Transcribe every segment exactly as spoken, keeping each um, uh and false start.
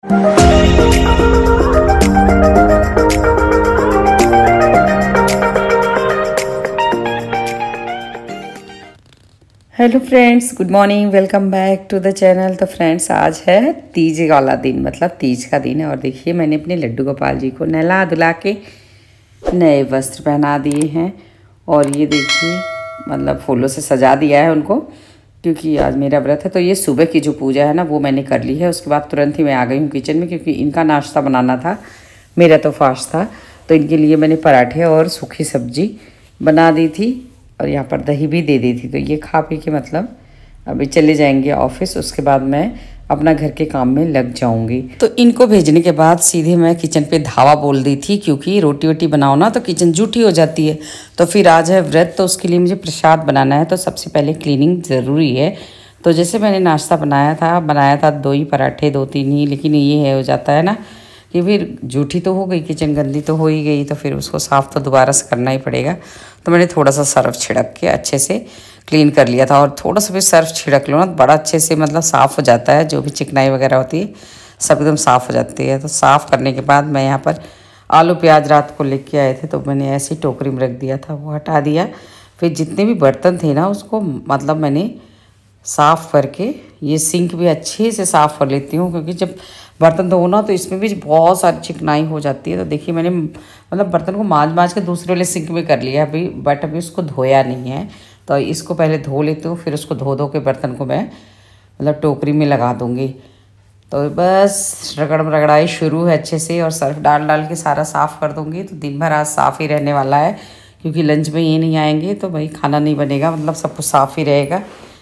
Hello friends, good morning, welcome back to the channel. तो friends, आज है तीज वाला दिन, मतलब तीज का दिन है। और देखिए, मैंने अपने लड्डू गोपाल जी को नहला धुला के नए वस्त्र पहना दिए हैं। और ये देखिए, मतलब फूलों से सजा दिया है उनको, क्योंकि आज मेरा व्रत है। तो ये सुबह की जो पूजा है ना, वो मैंने कर ली है। उसके बाद तुरंत ही मैं आ गई हूँ किचन में, क्योंकि इनका नाश्ता बनाना था। मेरा तो फास्ट था, तो इनके लिए मैंने पराठे और सूखी सब्जी बना दी थी, और यहाँ पर दही भी दे दी थी। तो ये खा पी के मतलब अभी चले जाएंगे ऑफिस। उसके बाद मैं अपना घर के काम में लग जाऊंगी। तो इनको भेजने के बाद सीधे मैं किचन पे धावा बोल दी थी, क्योंकि रोटी वोटी बनाओ ना तो किचन जूठी हो जाती है। तो फिर आज है व्रत, तो उसके लिए मुझे प्रसाद बनाना है। तो सबसे पहले क्लीनिंग ज़रूरी है। तो जैसे मैंने नाश्ता बनाया था बनाया था दो ही पराठे, दो तीन ही, लेकिन ये है हो जाता है ना कि फिर जूठी तो हो गई, किचन गंदी तो हो ही गई, तो फिर उसको साफ़ तो दोबारा से करना ही पड़ेगा। तो मैंने थोड़ा सा सर्फ छिड़क के अच्छे से क्लीन कर लिया था। और थोड़ा सा भी सर्फ छिड़क लो ना, बड़ा अच्छे से मतलब साफ़ हो जाता है। जो भी चिकनाई वगैरह होती है सब एकदम साफ़ हो जाती है। तो साफ़ करने के बाद मैं यहाँ पर आलू प्याज रात को लेके आए थे, तो मैंने ऐसी टोकरी में रख दिया था, वो हटा दिया। फिर जितने भी बर्तन थे ना, उसको मतलब मैंने साफ़ करके, ये सिंक भी अच्छे से साफ़ कर लेती हूँ, क्योंकि जब बर्तन धो ना तो इसमें भी बहुत सारी चिकनाई हो जाती है। तो देखिए, मैंने मतलब बर्तन को मांज मांज के दूसरे वाले सिंक में कर लिया अभी, बट अभी उसको धोया नहीं है। तो इसको पहले धो लेती हूँ, फिर उसको धो धो के बर्तन को मैं मतलब टोकरी में लगा दूँगी। तो बस रगड़ रगड़ाई शुरू है अच्छे से, और सर्फ डाल डाल के सारा साफ़ कर दूँगी। तो दिन भर आज साफ़ ही रहने वाला है, क्योंकि लंच में ये नहीं आएंगे तो भाई खाना नहीं बनेगा, मतलब सब कुछ साफ़ ही रहेगा।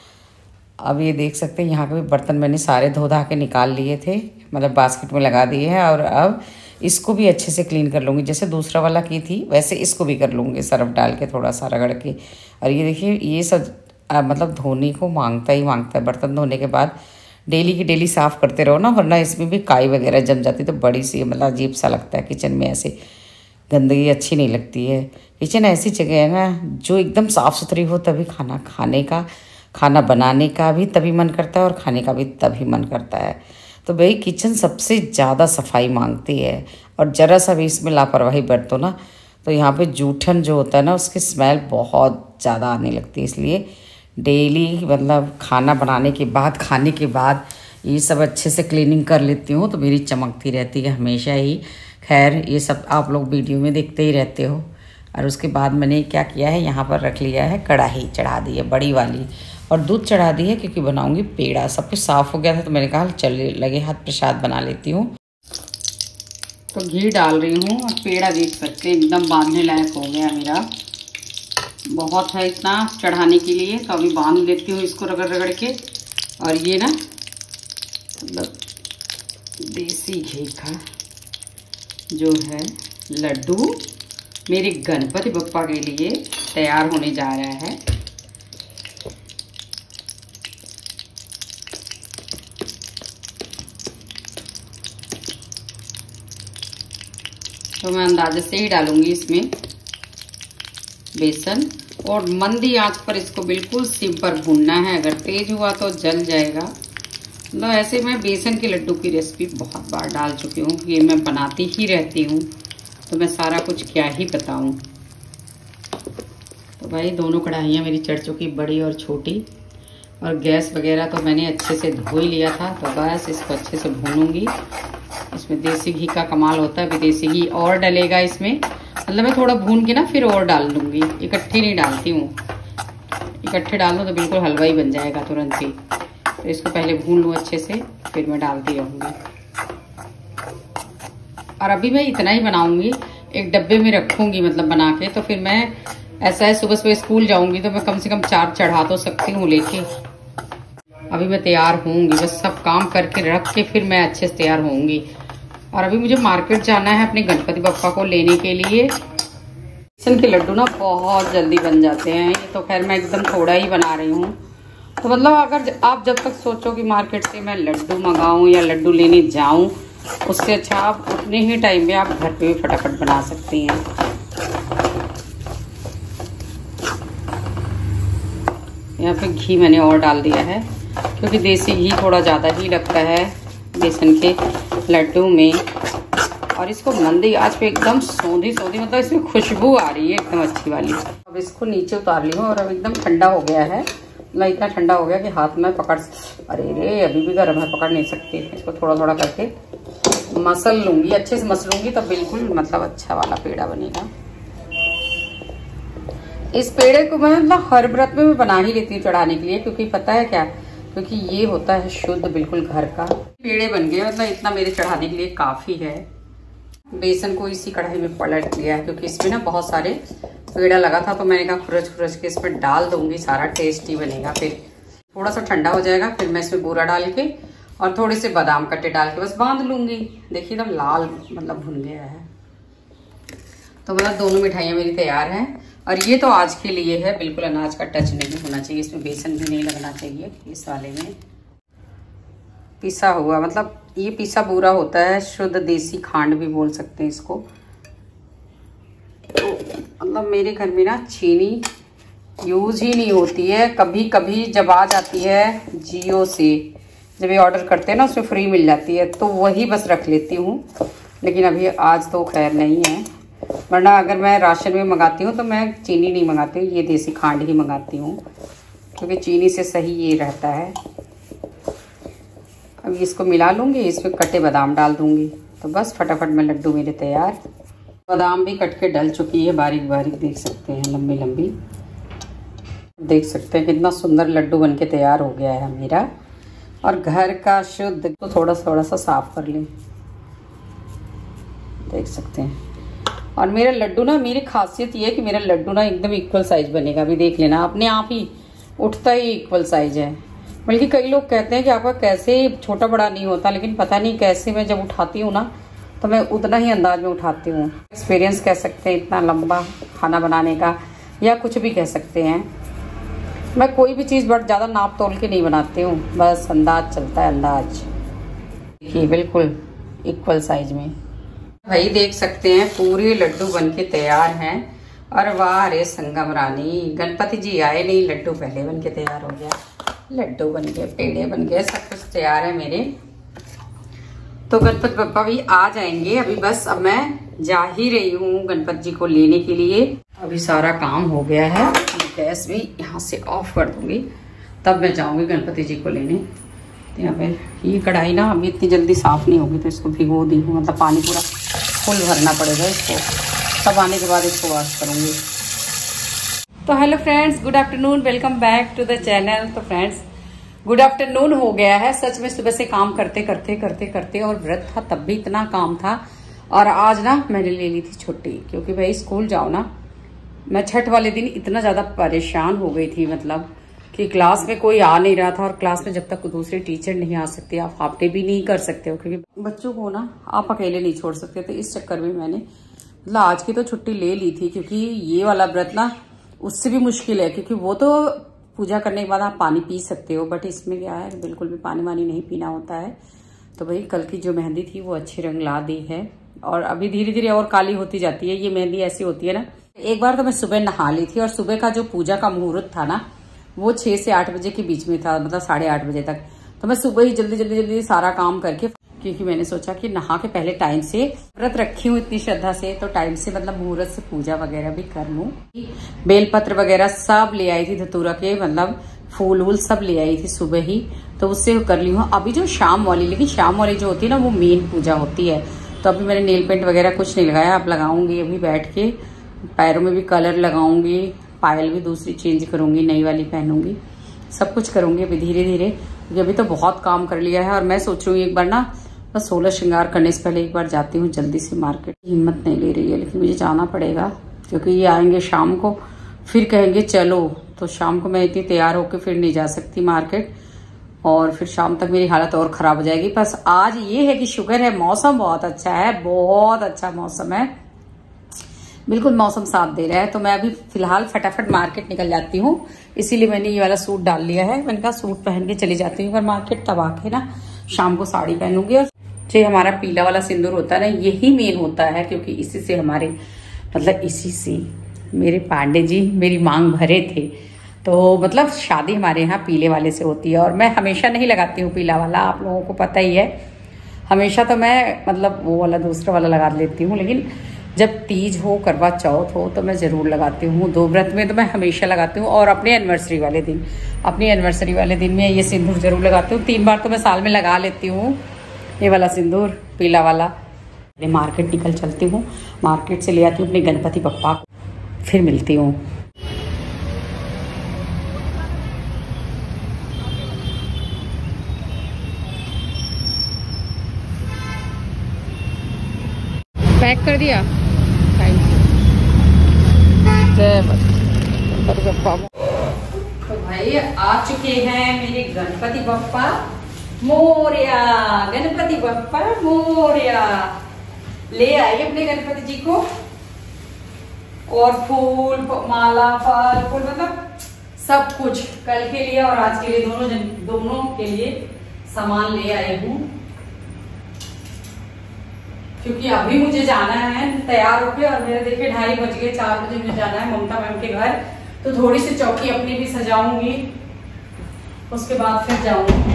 अब ये देख सकते हैं, यहाँ पे बर्तन मैंने सारे धो धा के निकाल लिए थे, मतलब बास्केट में लगा दिए हैं। और अब इसको भी अच्छे से क्लीन कर लूँगी, जैसे दूसरा वाला की थी वैसे इसको भी कर लूँगी, सर्फ डाल के थोड़ा सा रगड़ के। और ये देखिए, ये सब आ, मतलब धोने को मांगता ही मांगता है। बर्तन धोने के बाद डेली की डेली साफ़ करते रहो ना, वरना इसमें भी काई वगैरह जम जाती, तो बड़ी सी मतलब अजीब सा लगता है किचन में। ऐसे गंदगी अच्छी नहीं लगती है। किचन ऐसी जगह है ना, जो एकदम साफ़ सुथरी हो, तभी खाना खाने का, खाना बनाने का भी तभी मन करता है, और खाने का भी तभी मन करता है। तो भाई किचन सबसे ज़्यादा सफाई मांगती है, और ज़रा सा भी इसमें लापरवाही बरतो ना, तो यहाँ पे जूठन जो होता है ना, उसकी स्मेल बहुत ज़्यादा आने लगती है। इसलिए डेली मतलब खाना बनाने के बाद, खाने के बाद ये सब अच्छे से क्लीनिंग कर लेती हूँ, तो मेरी चमकती रहती है हमेशा ही। खैर, ये सब आप लोग वीडियो में देखते ही रहते हो। और उसके बाद मैंने क्या किया है, यहाँ पर रख लिया है कढ़ाई, चढ़ा दी है बड़ी वाली, और दूध चढ़ा दी है, क्योंकि बनाऊंगी पेड़ा। सब कुछ साफ़ हो गया था, तो मैंने कहा चल लगे हाथ प्रसाद बना लेती हूँ। तो घी डाल रही हूँ, और पेड़ा देख सकते हैं एकदम बांधने लायक हो गया मेरा। बहुत है इतना चढ़ाने के लिए, तो अभी बांध लेती हूँ इसको रगड़ रगड़ के। और ये ना मतलब देसी घी का जो है लड्डू मेरे गणपति बप्पा के लिए तैयार होने जा रहा है। तो मैं अंदाजे से ही डालूंगी इसमें बेसन, और मंदी आंच पर इसको बिल्कुल सिम पर भूनना है। अगर तेज हुआ तो जल जाएगा। तो ऐसे मैं बेसन के लड्डू की रेसिपी बहुत बार डाल चुकी हूँ, ये मैं बनाती ही रहती हूँ, तो मैं सारा कुछ क्या ही बताऊँ। तो भाई दोनों कढ़ाइयाँ मेरी चढ़ चुकी, बड़ी और छोटी। और गैस वगैरह तो मैंने अच्छे से धो ही लिया था। तो बस इसको अच्छे से भूनूंगी। इसमें देसी घी का कमाल होता है, विदेशी घी और डलेगा इसमें, मतलब मैं थोड़ा भून के ना फिर और डाल दूंगी, इकट्ठे नहीं डालती हूँ। इकट्ठे डाल दो तो बिल्कुल हलवा ही बन जाएगा तुरंत ही। तो इसको पहले भून लूँ अच्छे से, फिर मैं डालती रहूँगी। और अभी मैं इतना ही बनाऊंगी, एक डब्बे में रखूंगी मतलब बना के। तो फिर मैं ऐसा है, सुबह सुबह स्कूल जाऊंगी तो मैं कम से कम चार चढ़ा तो सकती हूँ लेके। अभी मैं तैयार होंगी, बस सब काम करके रख के फिर मैं अच्छे से तैयार होंगी। और अभी मुझे मार्केट जाना है अपने गणपति बप्पा को लेने के लिए। बेसन के लड्डू ना बहुत जल्दी बन जाते हैं। ये तो खैर मैं एकदम थोड़ा ही बना रही हूँ। तो मतलब अगर आप जब तक सोचो कि मार्केट से मैं लड्डू मंगाऊँ या लड्डू लेने जाऊँ, उससे अच्छा आप उतने ही टाइम में आप घर पे भी फटाफट बना सकती हैं। यहाँ पे घी मैंने और डाल दिया है, क्योंकि देसी घी थोड़ा ज़्यादा ही लगता है बेसन के लड्डू में, और इसको मंदी आंच पे एकदम सौंधी सौंधी, मतलब इसमें खुशबू आ रही है एकदम अच्छी वाली। अब इसको नीचे उतार ली हूँ और अब एकदम ठंडा हो गया है, मतलब इतना ठंडा हो गया कि हाथ में पकड़, अरे रे अभी भी गर्म है, पकड़ नहीं सकती। इसको थोड़ा थोड़ा करके मसल लूंगी, अच्छे से मसलूंगी तब बिल्कुल मतलब अच्छा वाला पेड़ा बनेगा। इस पेड़े को मैं मतलब हर व्रत में मैं बना ही लेती हूँ चढ़ाने के लिए, क्योंकि पता है क्या, क्योंकि ये होता है शुद्ध बिल्कुल घर का। पेड़े बन गए, मतलब इतना मेरे चढ़ाने के लिए काफी है। बेसन को इसी कढ़ाई में पलट लिया है, क्योंकि इसमें ना बहुत सारे पेड़ा लगा था, तो मैंने कहा खुरच खुरच के इसमें डाल दूंगी, सारा टेस्टी बनेगा। फिर थोड़ा सा ठंडा हो जाएगा, फिर मैं इसमें बूरा डाल के और थोड़े से बादाम कट्टे डाल के बस बांध लूंगी। देखिए एकदम लाल मतलब भुन गया है। तो मतलब दोनों मिठाइयाँ मेरी तैयार हैं, और ये तो आज के लिए है, बिल्कुल अनाज का टच नहीं होना चाहिए, इसमें बेसन भी नहीं लगना चाहिए। इस वाले में पिसा हुआ, मतलब ये पिसा बूरा होता है, शुद्ध देसी खांड भी बोल सकते हैं इसको। तो मतलब मेरे घर में ना चीनी यूज ही नहीं होती है, कभी कभी जब आ जाती है जियो से, जब ये ऑर्डर करते हैं ना उसमें फ्री मिल जाती है, तो वही बस रख लेती हूँ। लेकिन अभी आज तो खैर नहीं है, वरना अगर मैं राशन में मंगाती हूँ तो मैं चीनी नहीं मंगाती हूँ, ये देसी खांड ही मंगाती हूँ, क्योंकि चीनी से सही ये रहता है। अब इसको मिला लूँगी, इसमें कटे बादाम डाल दूँगी, तो बस फटाफट में लड्डू मेरे तैयार। बादाम भी कट के डल चुकी है बारीक बारीक, देख सकते हैं लंबी लंबी, देख सकते हैं कितना सुंदर लड्डू बन के तैयार हो गया है मेरा। और घर का शुद्ध, तो थोड़ा थोड़ा सा साफ कर लें, देख सकते हैं। और मेरा लड्डू ना, मेरी खासियत ये है कि मेरा लड्डू ना एकदम इक्वल साइज बनेगा। अभी देख लेना, अपने आप ही उठता ही इक्वल साइज है। बल्कि कई लोग कहते हैं कि आपका कैसे छोटा बड़ा नहीं होता, लेकिन पता नहीं कैसे मैं जब उठाती हूँ ना तो मैं उतना ही अंदाज में उठाती हूँ। एक्सपीरियंस कह सकते हैं इतना लंबा खाना बनाने का, या कुछ भी कह सकते हैं। मैं कोई भी चीज़ बट ज़्यादा नाप तोल के नहीं बनाती हूँ, बस अंदाज चलता है, अंदाज। देखिए बिल्कुल इक्वल साइज में भाई, देख सकते हैं पूरे लड्डू बन के तैयार हैं। और वाह रे संगम रानी, गणपति जी आए नहीं, लड्डू पहले बन के तैयार हो गया। लड्डू बन गए, पेड़े बन गए, सब कुछ तैयार है मेरे। तो गणपति बप्पा भी आ जाएंगे अभी, बस अब मैं जा ही रही हूँ गणपति जी को लेने के लिए। अभी सारा काम हो गया है, गैस भी यहाँ से ऑफ कर दूंगी, तब मैं जाऊंगी गणपति जी को लेने। तो यहाँ पे ये कढ़ाई ना अभी इतनी जल्दी साफ नहीं होगी, तो इसको भिगो दी हूँ, मतलब पानी पूरा फुल भरना पड़ेगा इसको, तब आने के बाद इसको वॉश करूंगी। तो hello friends, good afternoon, welcome back to the channel. तो फ्रेंड्स गुड आफ्टरनून हो गया है, सच में सुबह से काम करते करते करते करते, और व्रत था तब भी इतना काम था। और आज ना मैंने ले ली थी छुट्टी, क्योंकि भाई स्कूल जाओ ना, मैं छठ वाले दिन इतना ज्यादा परेशान हो गई थी, मतलब कि क्लास में कोई आ नहीं रहा था, और क्लास में जब तक दूसरे टीचर नहीं आ सकते आप हाफ डे भी नहीं कर सकते हो, क्योंकि बच्चों को ना आप अकेले नहीं छोड़ सकते। तो इस चक्कर में मैंने मतलब आज की तो छुट्टी ले ली थी, क्योंकि ये वाला व्रत ना उससे भी मुश्किल है, क्योंकि वो तो पूजा करने के बाद आप पानी पी सकते हो, बट इसमें क्या है बिल्कुल भी पानी वानी नहीं पीना होता है। तो भाई कल की जो मेहंदी थी वो अच्छी रंग ला दी है, और अभी धीरे धीरे और काली होती जाती है। ये मेहंदी ऐसी होती है ना, एक बार तो मैं सुबह नहा ली थी, और सुबह का जो पूजा का मुहूर्त था ना वो छह से आठ बजे के बीच में था, मतलब साढ़े आठ बजे तक। तो मैं सुबह ही जल्दी जल्दी जल्दी सारा काम करके, क्योंकि मैंने सोचा कि नहा के पहले टाइम से व्रत रखी हूँ इतनी श्रद्धा से, तो टाइम से मतलब मुहूर्त से पूजा वगैरह भी कर लूं। बेलपत्र वगैरह सब ले आई थी, धतूरा के मतलब फूल वूल सब ले आई थी सुबह ही, तो उससे कर ली हूँ। अभी जो शाम वाली, लेकिन शाम वाली जो होती है ना वो मेन पूजा होती है। तो अभी मैंने नेल पेंट वगैरह कुछ नहीं लगाया, अब लगाऊंगी अभी बैठ के, पैरों में भी कलर लगाऊंगी, पायल भी दूसरी चेंज करूंगी, नई वाली पहनूंगी, सब कुछ करूंगी अभी धीरे धीरे, क्योंकि अभी तो बहुत काम कर लिया है। और मैं सोच रही हूँ एक बार ना बस सोलह श्रृंगार करने से पहले एक बार जाती हूँ जल्दी से मार्केट। हिम्मत नहीं ले रही है, लेकिन मुझे जाना पड़ेगा, क्योंकि ये आएंगे शाम को, फिर कहेंगे चलो, तो शाम को मैं इतनी तैयार होकर फिर नहीं जा सकती मार्केट, और फिर शाम तक मेरी हालत और खराब हो जाएगी। बस आज ये है कि शुक्र है मौसम बहुत अच्छा है, बहुत अच्छा मौसम है, बिल्कुल मौसम साथ दे रहा है। तो मैं अभी फिलहाल फटाफट मार्केट निकल जाती हूँ, इसीलिए मैंने ये वाला सूट डाल लिया है। मैंने कहा सूट पहन के चली जाती हूँ मार्केट, तब आके ना शाम को साड़ी पहनूंगी। और जो हमारा पीला वाला सिंदूर होता है ना, यही मेन होता है, क्योंकि इसी से हमारे मतलब इसी से मेरे पांडे जी मेरी मांग भरे थे। तो मतलब शादी हमारे यहाँ पीले वाले से होती है, और मैं हमेशा नहीं लगाती हूँ पीला वाला, आप लोगों को पता ही है, हमेशा तो मैं मतलब वो वाला दूसरा वाला लगा लेती हूँ, लेकिन जब तीज हो, करवा चौथ हो तो मैं ज़रूर लगाती हूँ। दो व्रत में तो मैं हमेशा लगाती हूँ, और अपने एनिवर्सरी वाले दिन अपनी एनिवर्सरी वाले दिन में ये सिंदूर ज़रूर लगाती हूँ। तीन बार तो मैं साल में लगा लेती हूँ ये वाला सिंदूर, पीला वाला। मैं मार्केट निकल चलती हूँ, मार्केट से ले आती हूँ अपने गणपति बप्पा को, फिर मिलती हूँ। पैक कर दिया, जय गणपति बप्पा। तो भाई आ चुके हैं मेरे गणपति बप्पा मोरया, गणपति बप्पा मोरया। ले आई अपने गणपति जी को, और फूल, माला, फल, फूल, मतलब सब कुछ कल के लिए और आज के लिए, दोनों जन दोनों के लिए सामान ले आई हूँ। क्योंकि अभी मुझे जाना है तैयार होके, और मेरे देखिए ढाई बज गए, चार बजे मुझे जाना है ममता मैम के घर। तो थोड़ी सी चौकी अपनी भी सजाऊंगी, उसके बाद फिर जाऊंगी।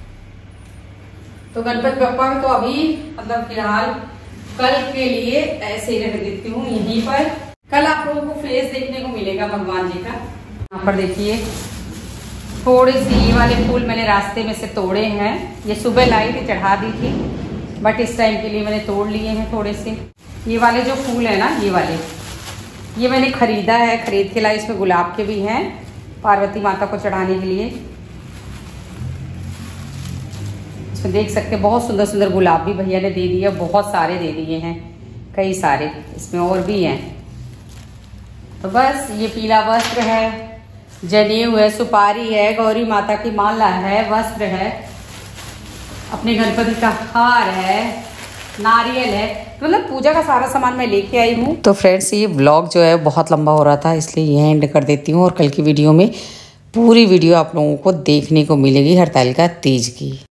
तो गणपति बप्पा तो अभी मतलब फिलहाल कल के लिए ऐसे ही रख देती हूँ यहीं पर। कल आप लोगों को फेस देखने को मिलेगा भगवान जी का। यहाँ पर देखिए थोड़े से ये वाले फूल मैंने रास्ते में से तोड़े हैं। ये सुबह लाई थी, चढ़ा दी थी, बट इस टाइम के लिए मैंने तोड़ लिए हैं थोड़े से। ये वाले जो फूल है ना, ये वाले ये मैंने खरीदा है, खरीद के लाई। इसमें गुलाब के भी हैं पार्वती माता को चढ़ाने के लिए। इसमें देख सकते हैं बहुत सुंदर सुंदर गुलाब भी भैया ने दे दिए, बहुत सारे दे दिए हैं, कई सारे। इसमें और भी हैं। तो बस ये पीला वस्त्र है, जनेऊ है, सुपारी है, गौरी माता की माला है, वस्त्र है, अपने गणपति का हार है, नारियल है, तो मतलब पूजा का सारा सामान मैं लेके आई हूँ। तो फ्रेंड्स ये व्लॉग जो है बहुत लंबा हो रहा था, इसलिए ये एंड कर देती हूँ। और कल की वीडियो में पूरी वीडियो आप लोगों को देखने को मिलेगी हड़तालिका तीज की।